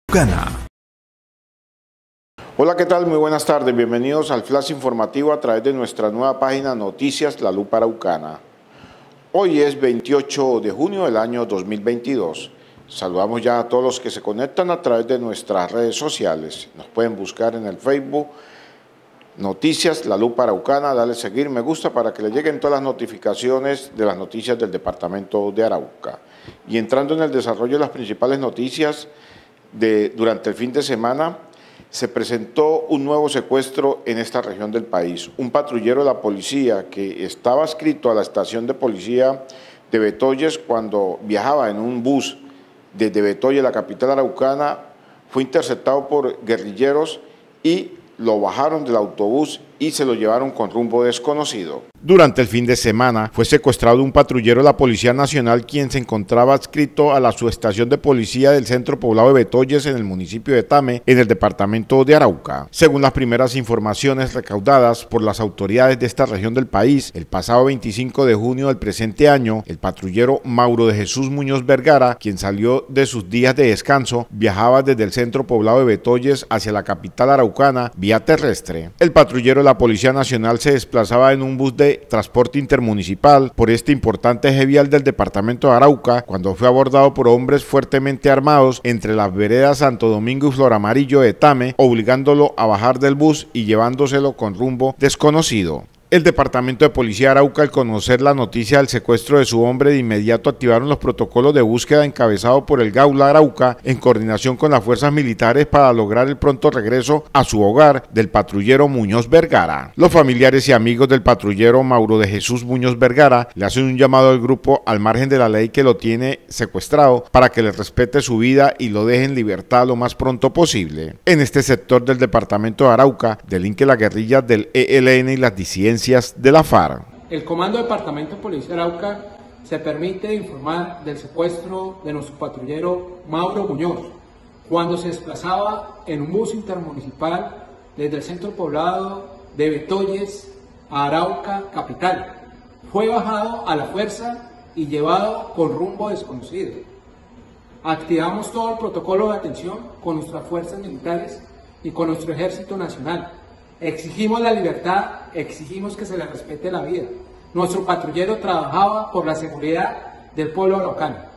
Araucana. Hola, ¿qué tal? Muy buenas tardes. Bienvenidos al flash informativo a través de nuestra nueva página Noticias La Lupa Araucana. Hoy es 28 de junio del año 2022. Saludamos ya a todos los que se conectan a través de nuestras redes sociales. Nos pueden buscar en el Facebook Noticias La Lupa Araucana, darle seguir, me gusta para que le lleguen todas las notificaciones de las noticias del departamento de Arauca. Y entrando en el desarrollo de las principales noticias durante el fin de semana, se presentó un nuevo secuestro en esta región del país. Un patrullero de la policía que estaba adscrito a la estación de policía de Betoyes cuando viajaba en un bus desde Betoyes, la capital araucana, fue interceptado por guerrilleros y lo bajaron del autobús y se lo llevaron con rumbo desconocido. Durante el fin de semana fue secuestrado un patrullero de la Policía Nacional quien se encontraba adscrito a la subestación de policía del centro poblado de Betoyes en el municipio de Tame, en el departamento de Arauca. Según las primeras informaciones recaudadas por las autoridades de esta región del país, el pasado 25 de junio del presente año, el patrullero Mauro de Jesús Muñoz Vergara, quien salió de sus días de descanso, viajaba desde el centro poblado de Betoyes hacia la capital araucana vía terrestre. El patrullero de la Policía Nacional se desplazaba en un bus de transporte intermunicipal por este importante eje vial del departamento de Arauca cuando fue abordado por hombres fuertemente armados entre las veredas Santo Domingo y Flor Amarillo de Tame, obligándolo a bajar del bus y llevándoselo con rumbo desconocido. El Departamento de Policía de Arauca, al conocer la noticia del secuestro de su hombre, de inmediato activaron los protocolos de búsqueda encabezados por el Gaula Arauca en coordinación con las fuerzas militares para lograr el pronto regreso a su hogar del patrullero Muñoz Vergara. Los familiares y amigos del patrullero Mauro de Jesús Muñoz Vergara le hacen un llamado al grupo al margen de la ley que lo tiene secuestrado para que le respete su vida y lo deje en libertad lo más pronto posible. En este sector del departamento de Arauca delinque la guerrilla del ELN y las disidencias de la FARC. El Comando Departamento de Policía de Arauca se permite informar del secuestro de nuestro patrullero Mauro Muñoz cuando se desplazaba en un bus intermunicipal desde el centro poblado de Betoyes a Arauca capital. Fue bajado a la fuerza y llevado con rumbo desconocido. Activamos todo el protocolo de atención con nuestras fuerzas militares y con nuestro Ejército Nacional. Exigimos la libertad, exigimos que se le respete la vida. Nuestro patrullero trabajaba por la seguridad del pueblo araucano.